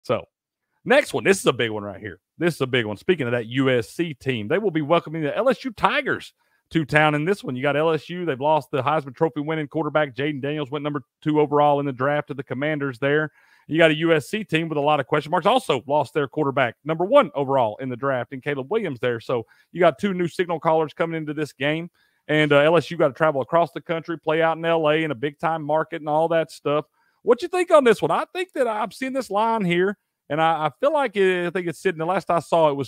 So next one, this is a big one right here. This is a big one. Speaking of that USC team, they will be welcoming the LSU Tigers to town in this one. You got LSU. They've lost the Heisman Trophy winning quarterback Jaden Daniels, went number 2 overall in the draft to the Commanders there. You got a USC team with a lot of question marks. Also lost their quarterback, number 1 overall in the draft, in Caleb Williams there. So you got 2 new signal callers coming into this game. And LSU got to travel across the country, play out in L.A. in a big-time market and all that stuff. What you think on this one? I think that I'm seeing this line here. And I feel like I think it's sitting. The last I saw, it was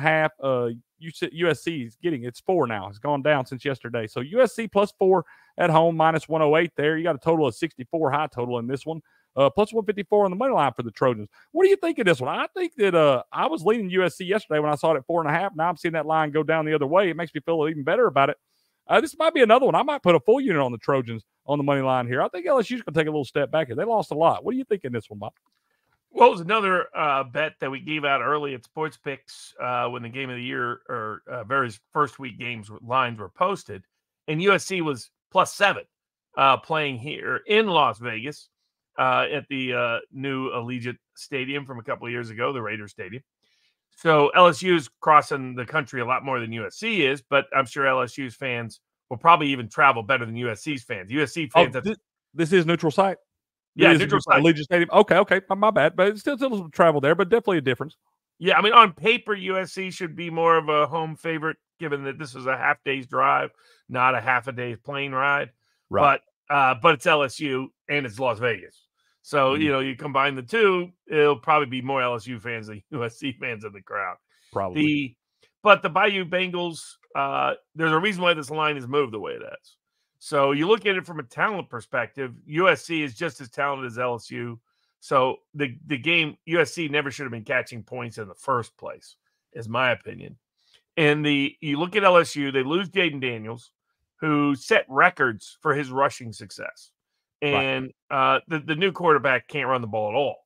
4.5. USC is getting it's 4 now. It's gone down since yesterday. So USC plus 4 at home, minus 108 there. You got a total of 64 high total in this one. Plus 154 on the money line for the Trojans. What do you think of this one? I think that I was leaning USC yesterday when I saw it at 4.5. Now I'm seeing that line go down the other way. It makes me feel even better about it. This might be another one. I might put a full unit on the Trojans on the money line here. I think LSU's going to take a little step back here. They lost a lot. What do you think in this one, Bob? Well, it was another bet that we gave out early at Sports Picks when the game of the year or various first week games lines were posted. And USC was plus 7 playing here in Las Vegas at the new Allegiant Stadium from a couple of years ago, the Raiders Stadium. So LSU is crossing the country a lot more than USC is, but I'm sure LSU's fans will probably even travel better than USC's fans. USC fans. This is neutral site. Yeah, neutral site. Allegiant Stadium. Okay, my bad, but it's still some travel there, but definitely a difference. Yeah, I mean, on paper, USC should be more of a home favorite, given that this is a half day's drive, not a half a day's plane ride. Right. But it's LSU and it's Las Vegas, so you combine the two, it'll probably be more LSU fans than USC fans in the crowd. Probably. But the Bayou Bengals, there's a reason why this line is moved the way it is. So you look at it from a talent perspective, USC is just as talented as LSU. So the game, USC never should have been catching points in the first place, is my opinion. And you look at LSU, they lose Jaden Daniels, who set records for his rushing success. And the new quarterback can't run the ball at all.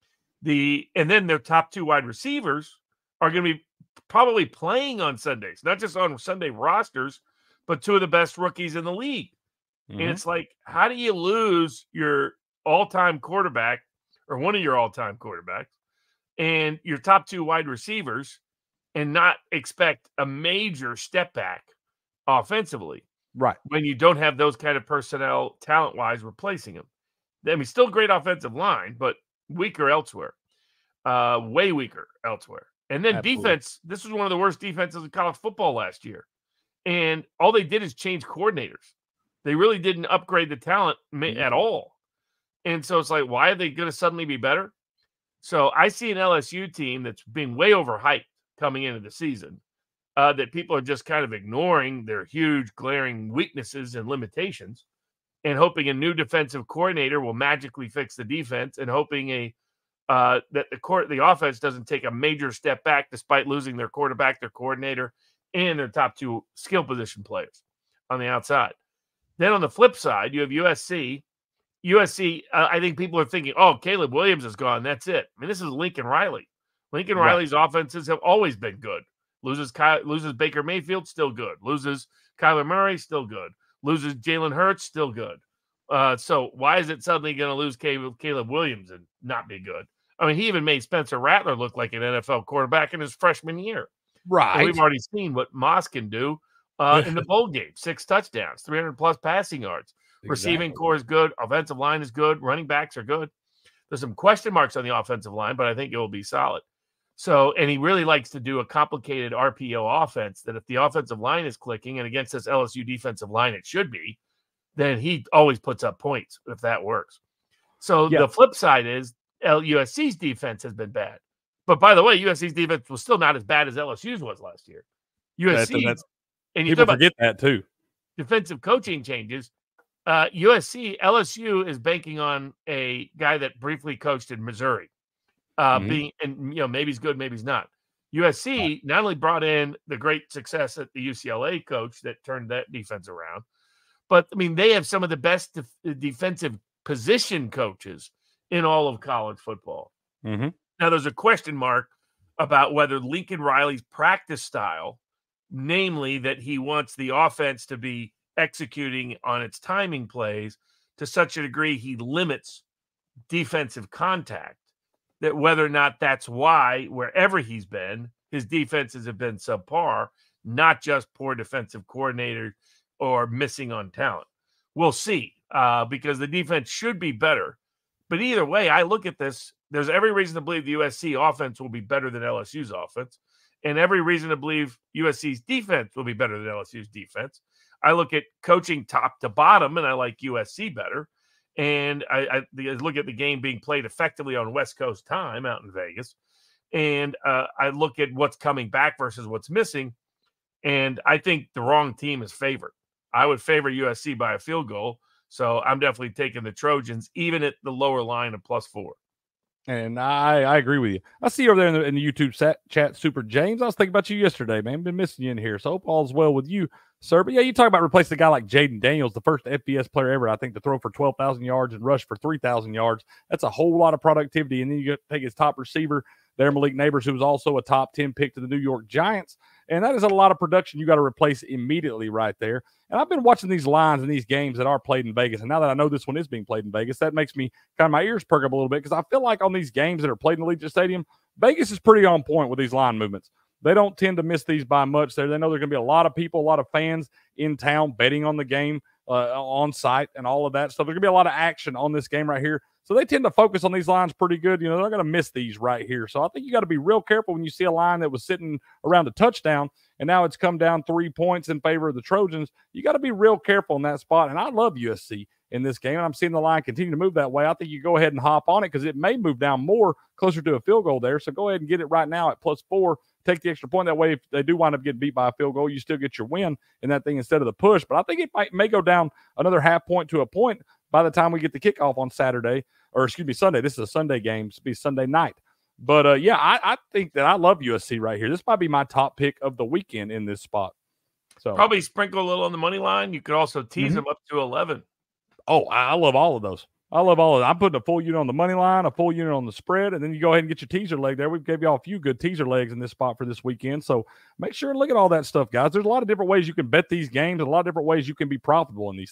And then their top 2 wide receivers are going to be probably playing on Sundays, not just on Sunday rosters, but 2 of the best rookies in the league. Mm-hmm. And it's like, how do you lose your all-time quarterback or one of your all-time quarterbacks and your top 2 wide receivers and not expect a major step back offensively? Right. When you don't have those kind of personnel talent-wise replacing them. I mean, still great offensive line, but weaker elsewhere. Way weaker elsewhere. And then defense, this was one of the worst defenses in college football last year. And all they did is change coordinators. They really didn't upgrade the talent at all. And so it's like, why are they going to suddenly be better? So I see an LSU team that's been way overhyped coming into the season, that people are just kind of ignoring their huge glaring weaknesses and limitations and hoping a new defensive coordinator will magically fix the defense and hoping that the offense doesn't take a major step back despite losing their quarterback, their coordinator, and their top 2 skill position players on the outside. Then on the flip side, you have USC. I think people are thinking, oh, Caleb Williams is gone. That's it. I mean, this is Lincoln Riley. Lincoln Riley's offenses have always been good. Loses Baker Mayfield, still good. Loses Kyler Murray, still good. Loses Jalen Hurts, still good. So why is it suddenly going to lose Caleb Williams and not be good? I mean, he even made Spencer Rattler look like an NFL quarterback in his freshman year. Right. So we've already seen what Moss can do in the bowl game. 6 touchdowns, 300-plus passing yards. Exactly. Receiving core is good. Offensive line is good. Running backs are good. There's some question marks on the offensive line, but I think it will be solid. So, and he really likes to do a complicated RPO offense that if the offensive line is clicking, and against this LSU defensive line it should be, then he always puts up points if that works. So the flip side is USC's defense has been bad. But by the way, USC's defense was still not as bad as LSU's was last year. And you people forget that too. Defensive coaching changes. LSU is banking on a guy that briefly coached in Missouri. Maybe he's good, maybe he's not. USC not only brought in the great success at the UCLA coach that turned that defense around, but I mean, they have some of the best defensive position coaches in all of college football. Mm-hmm. Now, there's a question mark about whether Lincoln Riley's practice style, namely that he wants the offense to be executing on its timing plays to such a degree he limits defensive contact, that whether or not that's why, wherever he's been, his defenses have been subpar, not just poor defensive coordinator or missing on talent. We'll see, because the defense should be better. But either way, I look at this, there's every reason to believe the USC offense will be better than LSU's offense, and every reason to believe USC's defense will be better than LSU's defense. I look at coaching top to bottom, and I like USC better. And I look at the game being played effectively on West Coast time out in Vegas. And I look at what's coming back versus what's missing. And I think the wrong team is favored. I would favor USC by a field goal. So I'm definitely taking the Trojans, even at the lower line of +4. And I agree with you. I see you over there in the YouTube chat, Super James. I was thinking about you yesterday, man. Been missing you in here. So hope all's well with you, sir. But yeah, you talk about replacing a guy like Jaden Daniels, the first FBS player ever, I think, to throw for 12,000 yards and rush for 3,000 yards. That's a whole lot of productivity. And then you take his top receiver there, Malik Neighbors, who was also a top 10 pick to the New York Giants. And that is a lot of production you got to replace immediately right there. And I've been watching these lines and these games that are played in Vegas. And now that I know this one is being played in Vegas, that makes me kind of my ears perk up a little bit, because I feel like on these games that are played in Allegiant Stadium, Vegas is pretty on point with these line movements. They don't tend to miss these by much there. They know there's going to be a lot of people, a lot of fans in town betting on the game on site and all of that. So there's going to be a lot of action on this game right here. So they tend to focus on these lines pretty good. You know, they're going to miss these right here. So I think you got to be real careful when you see a line that was sitting around a touchdown and now it's come down 3 points in favor of the Trojans. You got to be real careful in that spot. And I love USC in this game, and I'm seeing the line continue to move that way. I think you go ahead and hop on it, because it may move down more closer to a field goal there. So go ahead and get it right now at +4. Take the extra point. That way, if they do wind up getting beat by a field goal, you still get your win in that thing instead of the push. But I think it may go down another half point to a point by the time we get the kickoff on Saturday, or excuse me, Sunday. This is a Sunday game. It's be Sunday night. But yeah, I think that I love USC right here. This might be my top pick of the weekend in this spot. So probably sprinkle a little on the money line. You could also tease them up to 11. Oh, I love all of those. I love all of it. I'm putting a full unit on the money line, a full unit on the spread, and then you go ahead and get your teaser leg there. We've gave y'all a few good teaser legs in this spot for this weekend. So make sure and look at all that stuff, guys. There's a lot of different ways you can bet these games, and a lot of different ways you can be profitable in these things.